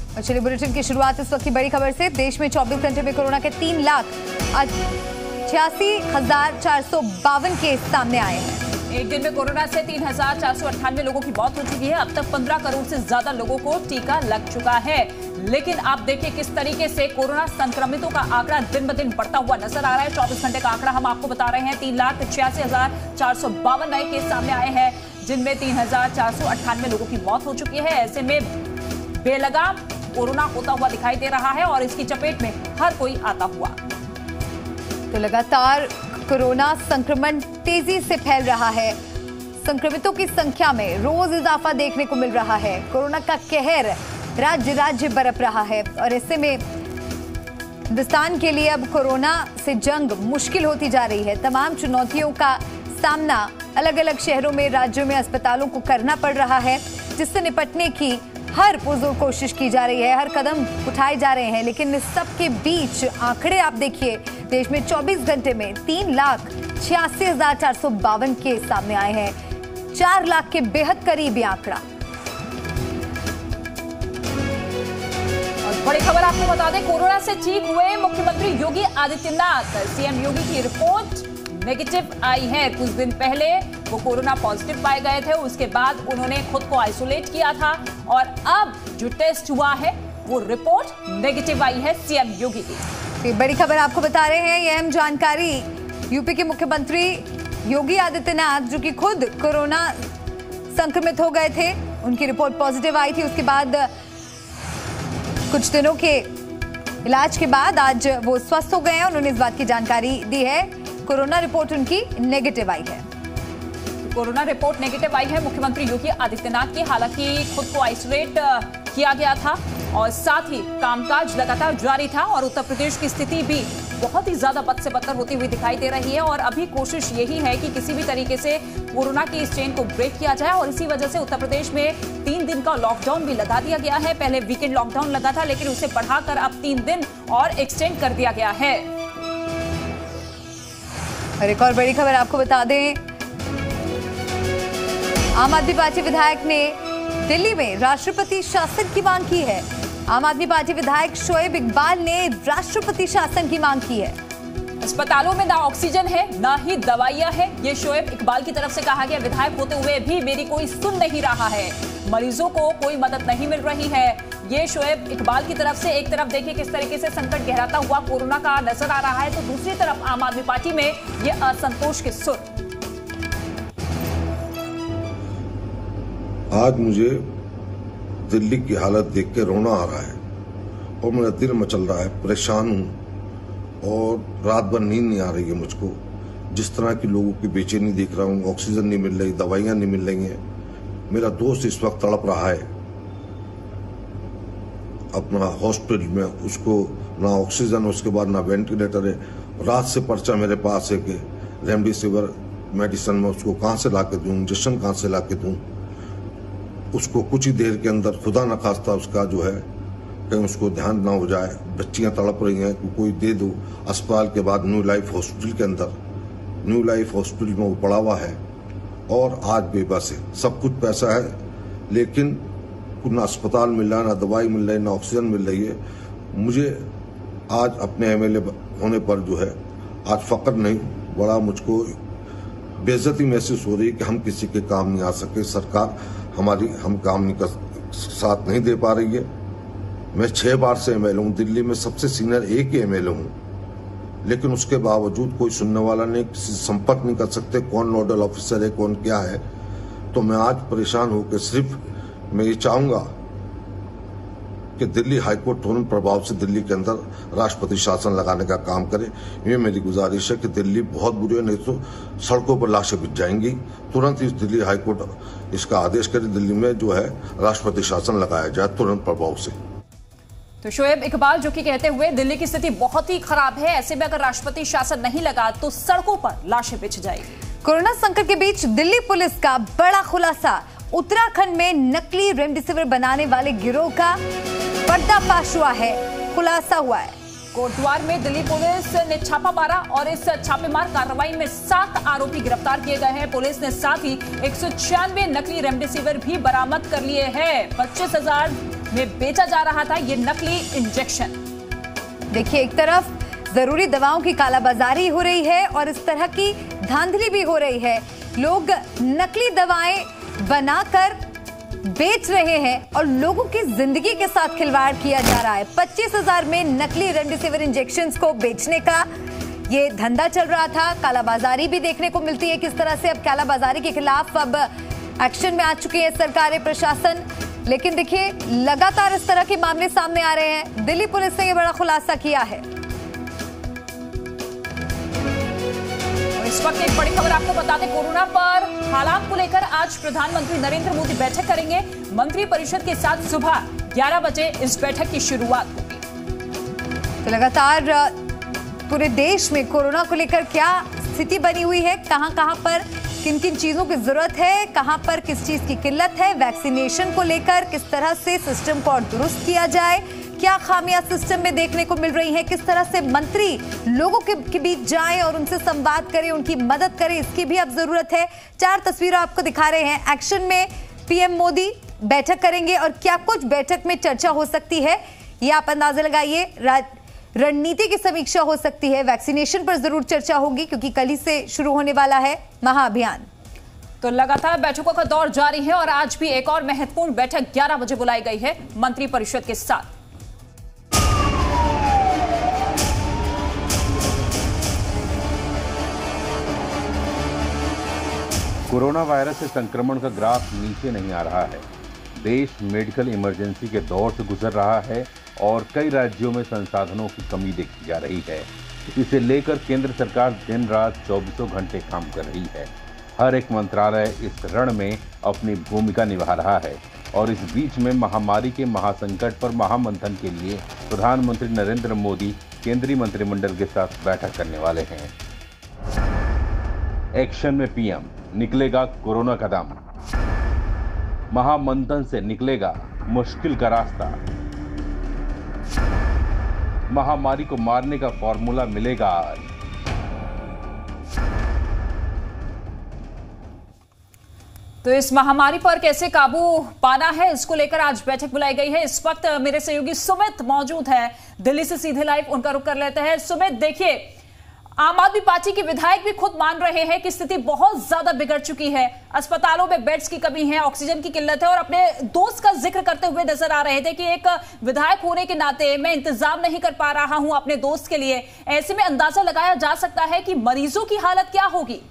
और चलिए बुलेटिन की शुरुआत इस वक्त की बड़ी खबर से। देश में 24 घंटे में कोरोना के 3,88,452 केस सामने आए हैं। एक दिन में कोरोना से 3,498 लोगों की मौत हो चुकी है। अब तक 15 करोड़ से ज्यादा लोगों को टीका लग चुका है। लेकिन आप देखिए किस तरीके से कोरोना संक्रमितों का आंकड़ा दिन ब दिन बढ़ता हुआ नजर आ रहा है। 24 घंटे का आंकड़ा हम आपको बता रहे हैं। 3,86,452 नए केस सामने आए हैं, जिनमें 3,498 लोगों की मौत हो चुकी है। ऐसे में बेलगाम कोरोना होता हुआ दिखाई दे रहा है और इसकी चपेट में हर कोई आता हुआ। तो लगातार कोरोना संक्रमण तेजी से फैल रहा है। संक्रमितों की संख्या में रोज इजाफा देखने को मिल रहा है। कोरोना का कहर राज्य राज्य बरप रहा है और ऐसे में हिंदुस्तान के लिए अब कोरोना से जंग मुश्किल होती जा रही है। तमाम चुनौतियों का सामना अलग अलग शहरों में, राज्यों में, अस्पतालों को करना पड़ रहा है, जिससे निपटने की हर पुरजोर कोशिश की जा रही है, हर कदम उठाए जा रहे हैं। लेकिन इस सब के बीच आंकड़े आप देखिए, देश में 24 घंटे में 3,86,452 केस सामने आए हैं। 4 लाख के बेहद करीब ये आंकड़ा। और बड़ी खबर आपको बता दें, कोरोना से ठीक हुए मुख्यमंत्री योगी आदित्यनाथ। सीएम योगी की रिपोर्ट नेगेटिव आई है। कुछ दिन पहले वो कोरोना पॉजिटिव पाए गए थे, उसके बाद उन्होंने खुद को आइसोलेट किया था और अब जो टेस्ट हुआ है वो रिपोर्ट नेगेटिव आई है सीएम योगी की। बड़ी खबर आपको बता रहे हैं। ये अहम जानकारी, यूपी के मुख्यमंत्री योगी आदित्यनाथ जो कि खुद कोरोना संक्रमित हो गए थे, उनकी रिपोर्ट पॉजिटिव आई थी। उसके बाद कुछ दिनों के इलाज के बाद आज वो स्वस्थ हो गए हैं। उन्होंने इस बात की जानकारी दी है। कोरोना रिपोर्ट उनकी नेगेटिव आई है। कोरोना रिपोर्ट नेगेटिव आई है मुख्यमंत्री योगी आदित्यनाथ की। हालांकि खुद को आइसोलेट किया गया था और साथ ही कामकाज लगातार जारी था और उत्तर प्रदेश की स्थिति भी बहुत ही ज्यादा बद से बदतर होती हुई दिखाई दे रही है। और अभी कोशिश यही है कि किसी भी तरीके से कोरोना की इस चेन को ब्रेक किया जाए और इसी वजह से उत्तर प्रदेश में 3 दिन का लॉकडाउन भी लगा दिया गया है। पहले वीकेंड लॉकडाउन लगा था, लेकिन उसे बढ़ाकर अब 3 दिन और एक्सटेंड कर दिया गया है। और एक और बड़ी खबर आपको बता दें, आम आदमी पार्टी विधायक ने दिल्ली में राष्ट्रपति शासन की मांग की है। आम आदमी पार्टी विधायक शोएब इकबाल ने राष्ट्रपति शासन की मांग की है। अस्पतालों में ना ऑक्सीजन है, ना ही दवाइयां है, ये शोएब इकबाल की तरफ से कहा गया। विधायक होते हुए भी मेरी कोई सुन नहीं रहा है, मरीजों को कोई मदद नहीं मिल रही है। ये शोएब इकबाल की तरफ से। एक तरफ देखिए किस तरीके से संकट गहराता हुआ कोरोना का नजर आ रहा है, तो दूसरी तरफ आम आदमी पार्टी में ये असंतोष के सुर। आज मुझे दिल्ली की हालत देख के रोना आ रहा है और मेरा दिल मचल रहा है। परेशान हूं और रात भर नींद नहीं आ रही है मुझको। जिस तरह की लोगों की बेचैनी देख रहा हूं, ऑक्सीजन नहीं मिल रही, दवाइयां नहीं मिल रही हैं। मेरा दोस्त इस वक्त तड़प रहा है अपना हॉस्पिटल में, उसको ना ऑक्सीजन, उसके बाद ना वेंटिलेटर है। रात से पर्चा मेरे पास है कि रेमडेसिविर मेडिसिन में उसको कहां से ला के दूं, इंजेक्शन कहां से ला के दूं। उसको कुछ ही देर के अंदर खुदा न खास्ता उसका जो है कहीं उसको ध्यान ना हो जाए। बच्चियां तड़प रही हैं कि कोई दे दो। अस्पताल के बाद न्यू लाइफ हॉस्पिटल के अंदर, न्यू लाइफ हॉस्पिटल में वो पड़ा हुआ है और आज बेबस है। सब कुछ पैसा है लेकिन ना अस्पताल मिल रहा है, ना दवाई मिल रही है, ना ऑक्सीजन मिल रही है। मुझे आज अपने एमएलए होने पर जो है आज फक्र नहीं, बड़ा मुझको बेइज्जती महसूस हो रही है कि हम किसी के काम नहीं आ सके। सरकार हमारी हम काम नहीं कर साथ नहीं दे पा रही है। मैं 6 बार से एमएलए हूं, दिल्ली में सबसे सीनियर एक ही एमएलए हूं, लेकिन उसके बावजूद कोई सुनने वाला नहीं, किसी से संपर्क नहीं कर सकते, कौन नोडल ऑफिसर है, कौन क्या है। तो मैं आज परेशान होकर सिर्फ मैं ये चाहूंगा कि दिल्ली हाईकोर्ट तुरंत प्रभाव से दिल्ली के अंदर राष्ट्रपति शासन लगाने का काम करे। ये मेरी गुजारिश है कि दिल्ली बहुत बुरी है, नहीं तो सड़कों पर लाशें बिछ जाएंगी। तुरंत इस दिल्ली हाईकोर्ट इसका आदेश करे, दिल्ली में जो है राष्ट्रपति शासन लगाया जाए तुरंत प्रभाव से। तो शोएब इकबाल जो कि कहते हुए दिल्ली की स्थिति बहुत ही खराब है, ऐसे में अगर राष्ट्रपति शासन नहीं लगा तो सड़कों पर लाशें बिछ जाएगी। कोरोना संकट के बीच दिल्ली पुलिस का बड़ा खुलासा। उत्तराखंड में नकली रेमडेसिविर बनाने वाले गिरोह का पर्दाफाश हुआ है, खुलासा हुआ है। कोटद्वार में दिल्ली पुलिस ने छापा मारा और इस छापेमार कार्रवाई में 7 आरोपी गिरफ्तार किए गए हैं। पुलिस ने साथ ही 196 नकली रेमडेसिविर भी बरामद कर लिए हैं। 25,000 में बेचा जा रहा था ये नकली इंजेक्शन। देखिए, एक तरफ जरूरी दवाओं की कालाबाजारी हो रही है और इस तरह की धांधली भी हो रही है। लोग नकली दवाएं बनाकर बेच रहे हैं और लोगों की जिंदगी के साथ खिलवाड़ किया जा रहा है। 25,000 में नकली रेमडेसिविर इंजेक्शंस को बेचने का ये धंधा चल रहा था। कालाबाजारी भी देखने को मिलती है। किस तरह से अब कालाबाजारी के खिलाफ अब एक्शन में आ चुकी है सरकारें, प्रशासन। लेकिन देखिए, लगातार इस तरह के मामले सामने आ रहे हैं। दिल्ली पुलिस ने यह बड़ा खुलासा किया है। इस वक्त एक बड़ी खबर आपको बता दें, कोरोना पर हालात को लेकर आज प्रधानमंत्री नरेंद्र मोदी बैठक करेंगे। मंत्री परिषद के साथ सुबह 11 बजे इस बैठक की शुरुआत होगी। तो लगातार पूरे देश में कोरोना को लेकर क्या स्थिति बनी हुई है, कहां पर किन किन चीजों की जरूरत है, कहां पर किस चीज की किल्लत है, वैक्सीनेशन को लेकर किस तरह से सिस्टम को और दुरुस्त किया जाए, क्या खामियां सिस्टम में देखने को मिल रही हैं, किस तरह से मंत्री लोगों के बीच जाएं और उनसे संवाद करें, उनकी मदद करें, इसकी भी अब जरूरत है। 4 तस्वीरें आपको दिखा रहे हैं। एक्शन में पीएम मोदी बैठक करेंगे और क्या कुछ बैठक में चर्चा हो सकती है, ये आप अंदाजा लगाइए। रणनीति की समीक्षा हो सकती है, वैक्सीनेशन पर जरूर चर्चा होगी क्योंकि कल ही से शुरू होने वाला है महाअभियान। तो लगातार बैठकों का दौर जारी है और आज भी एक और महत्वपूर्ण बैठक 11 बजे बुलाई गई है मंत्री परिषद के साथ। कोरोना वायरस से संक्रमण का ग्राफ नीचे नहीं आ रहा है। देश मेडिकल इमरजेंसी के दौर से गुजर रहा है और कई राज्यों में संसाधनों की कमी देखी जा रही है। इसे लेकर केंद्र सरकार दिन रात 24 घंटे काम कर रही है। हर एक मंत्रालय इस रण में अपनी भूमिका निभा रहा है और इस बीच में महामारी के महासंकट पर महामंथन के लिए प्रधानमंत्री नरेंद्र मोदी केंद्रीय मंत्रिमंडल के साथ बैठक करने वाले हैं। एक्शन में पीएम, निकलेगा कोरोना का दम, महामंथन से निकलेगा मुश्किल का रास्ता, महामारी को मारने का फॉर्मूला मिलेगा आज। तो इस महामारी पर कैसे काबू पाना है, इसको लेकर आज बैठक बुलाई गई है। इस वक्त मेरे सहयोगी सुमित मौजूद है दिल्ली से सीधे लाइव, उनका रुख कर लेते हैं। सुमित, देखिए, आम आदमी पार्टी के विधायक भी खुद मान रहे हैं कि स्थिति बहुत ज्यादा बिगड़ चुकी है, अस्पतालों में बेड्स की कमी है, ऑक्सीजन की किल्लत है और अपने दोस्त का जिक्र करते हुए नजर आ रहे थे कि एक विधायक होने के नाते मैं इंतजाम नहीं कर पा रहा हूं अपने दोस्त के लिए। ऐसे में अंदाजा लगाया जा सकता है कि मरीजों की हालत क्या होगी।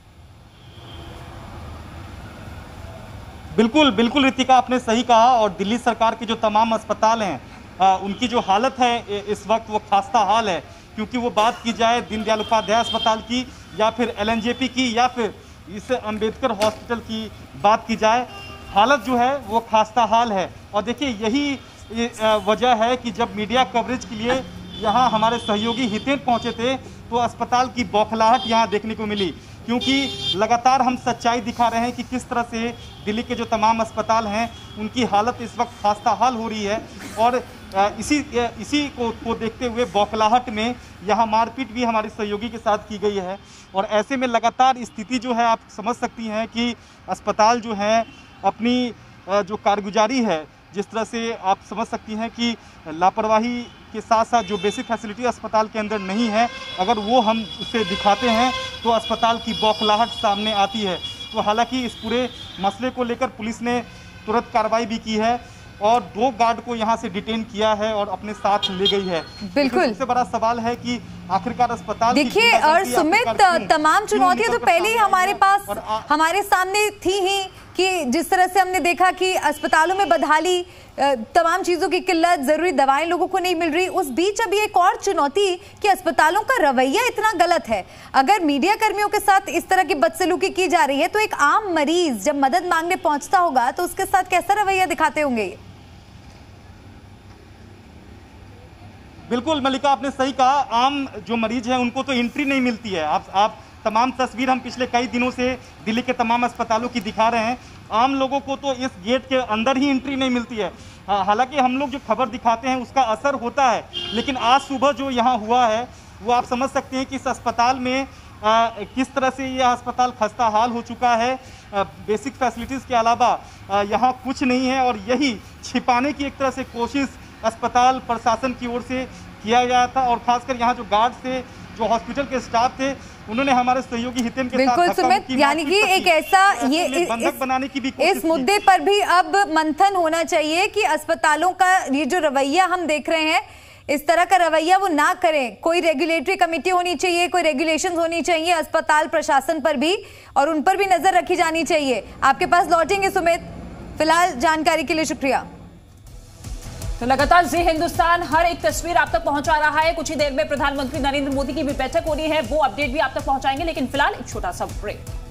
बिल्कुल बिल्कुल रितिका, आपने सही कहा। और दिल्ली सरकार के जो तमाम अस्पताल हैं उनकी जो हालत है इस वक्त वो खास्ता हाल है, क्योंकि वो बात की जाए दीनदयाल उपाध्याय अस्पताल की या फिर LNJP की या फिर इस अंबेडकर हॉस्पिटल की बात की जाए, हालत जो है वो खास्ता हाल है। और देखिए, यही वजह है कि जब मीडिया कवरेज के लिए यहाँ हमारे सहयोगी हितेन पहुँचे थे तो अस्पताल की बौखलाहट यहाँ देखने को मिली, क्योंकि लगातार हम सच्चाई दिखा रहे हैं कि किस तरह से दिल्ली के जो तमाम अस्पताल हैं उनकी हालत इस वक्त खास्ता हाल हो रही है। और इसी को देखते हुए बौखलाहट में यहाँ मारपीट भी हमारे सहयोगी के साथ की गई है। और ऐसे में लगातार स्थिति जो है, आप समझ सकती हैं कि अस्पताल जो है अपनी जो कारगुजारी है, जिस तरह से आप समझ सकती हैं कि लापरवाही के साथ साथ जो बेसिक फैसिलिटी अस्पताल के अंदर नहीं है, अगर वो हम उसे दिखाते हैं तो अस्पताल की बौखलाहट सामने आती है। तो हालांकि इस पूरे मसले को लेकर पुलिस ने तुरंत कार्रवाई भी की है और 2 गार्ड को यहां से डिटेन किया है और अपने साथ ले गई है। बिल्कुल, सबसे बड़ा सवाल है कि आखिरकार अस्पताल, देखिए, और सुमित, तमाम चुनौतियां तो पहले ही हमारे सामने थी ही कि जिस तरह से हमने देखा कि अस्पतालों में बदहाली, तमाम चीजों की किल्लत, जरूरी दवाएं लोगों को नहीं मिल रही। उस बीच अभी एक और चुनौती कि अस्पतालों का रवैया इतना गलत है। अगर मीडिया कर्मियों के साथ इस तरह की बदसलूकी की जा रही है तो एक आम मरीज जब मदद मांगने पहुंचता होगा तो उसके साथ कैसा रवैया दिखाते होंगे? बिल्कुल मलिका, आपने सही कहा। आम जो मरीज हैं उनको तो एंट्री नहीं मिलती है। आप तमाम तस्वीर हम पिछले कई दिनों से दिल्ली के तमाम अस्पतालों की दिखा रहे हैं। आम लोगों को तो इस गेट के अंदर ही एंट्री नहीं मिलती है। हालांकि हम लोग जो खबर दिखाते हैं उसका असर होता है, लेकिन आज सुबह जो यहाँ हुआ है वो आप समझ सकते हैं कि इस अस्पताल में किस तरह से यह अस्पताल खस्ता हाल हो चुका है। बेसिक फैसिलिटीज़ के अलावा यहाँ कुछ नहीं है और यही छिपाने की एक तरह से कोशिश अस्पताल प्रशासन की ओर से किया गया था। और खासकर यहाँ जो गार्ड थे, जो हॉस्पिटल के स्टाफ थे, उन्होंने हमारे सहयोगी हितेन के साथ बिल्कुल सुमित, यानी कि एक ऐसा ये बंधक बनाने की भी कोशिश इस मुद्दे पर भी अब मंथन होना चाहिए कि अस्पतालों का ये जो रवैया हम देख रहे हैं, इस तरह का रवैया वो ना करें। कोई रेगुलेटरी कमेटी होनी चाहिए, कोई रेगुलेशंस होनी चाहिए अस्पताल प्रशासन पर भी, और उन पर भी नजर रखी जानी चाहिए। आपके पास लौटेंगे सुमित, फिलहाल जानकारी के लिए शुक्रिया। तो लगातार जी हिंदुस्तान हर एक तस्वीर आप तक पहुंचा रहा है। कुछ ही देर में प्रधानमंत्री नरेंद्र मोदी की भी बैठक हो रही है, वो अपडेट भी आप तक पहुंचाएंगे, लेकिन फिलहाल एक छोटा सा ब्रेक।